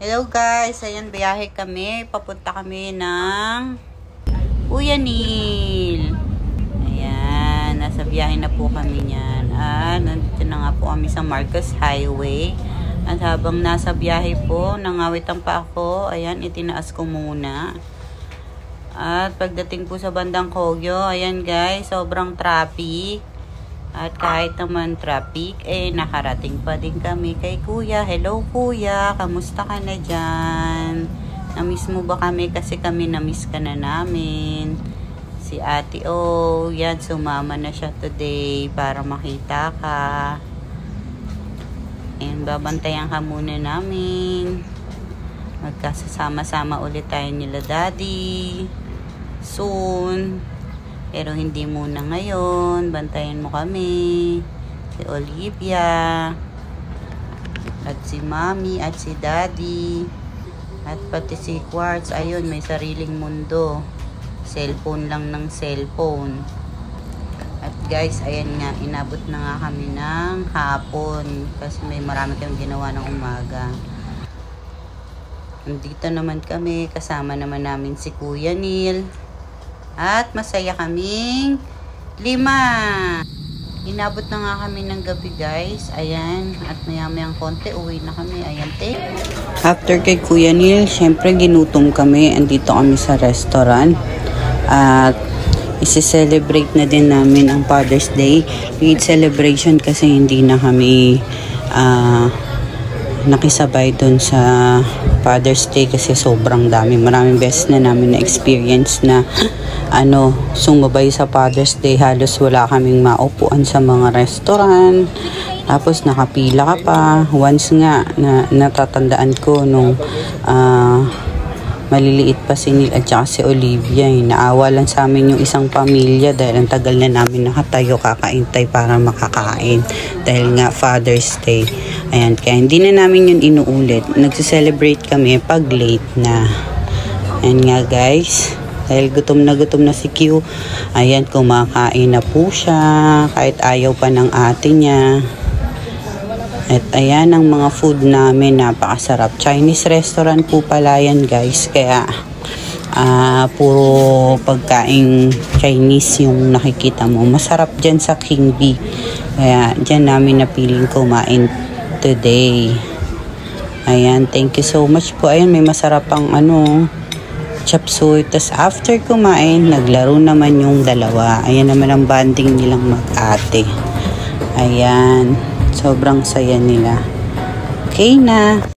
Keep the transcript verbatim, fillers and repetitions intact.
Hello guys, ayan biyahe kami. Papunta kami ng Uyanil. Ayan, nasa biyahe na po kami niyan. At nandito na nga po kami sa Marcos Highway. At habang nasa biyahe po, nangawitan pa ako. Ayan, itinaas ko muna. At pagdating po sa bandang Kogyo, ayan guys, sobrang traffic. At kahit naman traffic, eh nakarating pa din kami kay Kuya. Hello Kuya, kamusta ka na dyan? Namiss mo ba kami? Kasi kami namiss ka na namin. Si Ate O, yan, sumama na siya today para makita ka. And babantayan ka muna namin. Magkasama-sama ulit tayo nila Daddy soon. Pero hindi muna ngayon. Bantayan mo kami. Si Olivia. At si Mommy. At si Daddy. At pati si Quartz. Ayun, may sariling mundo. Cellphone lang ng cellphone. At guys, ayan nga. Inabot na nga kami ng hapon. Kasi may marami kami ginawa ng umaga. Nandito naman kami. Kasama naman namin si Kuya Neil. At masaya kaming lima. Inabot na nga kami ng gabi guys. Ayan. At maya mayang konti uwi na kami. Ayan te. After kay Kuya Neil, syempre ginutom kami. Andito kami sa restaurant. At isi-celebrate na din namin ang Father's Day. With celebration kasi hindi na kami uh, nakisabay dun sa Father's Day kasi sobrang dami. Maraming beses na namin na experience na ano, sumabay sa Father's Day. Halos wala kaming maupuan sa mga restaurant. Tapos nakapila ka pa. Once nga na natatandaan ko nung uh, maliliit pa si Neil at saka si Olivia. Eh, naawa lang sa amin yung isang pamilya dahil ang tagal na namin nakatayo kakaintay para makakain. Dahil nga Father's Day. Ayan, kaya hindi na namin yun inuulit. Nagsiselebrate kami pag late na. Ayan nga guys. Dahil gutom na gutom na si Q. Ayan, kumakain na po siya. Kahit ayaw pa ng ate niya. At ayan ang mga food namin. Napakasarap. Chinese restaurant po pala yan guys. Kaya uh, puro pagkain Chinese yung nakikita mo. Masarap dyan sa King B. Kaya dyan namin napiling kumain today. Ayan, thank you so much po. Ayan, may masarap pang ano, chop suey. Tapos after kumain, naglaro naman yung dalawa. Ayan naman ang bonding nilang mag-ate. Ayan, sobrang saya nila. Okay na.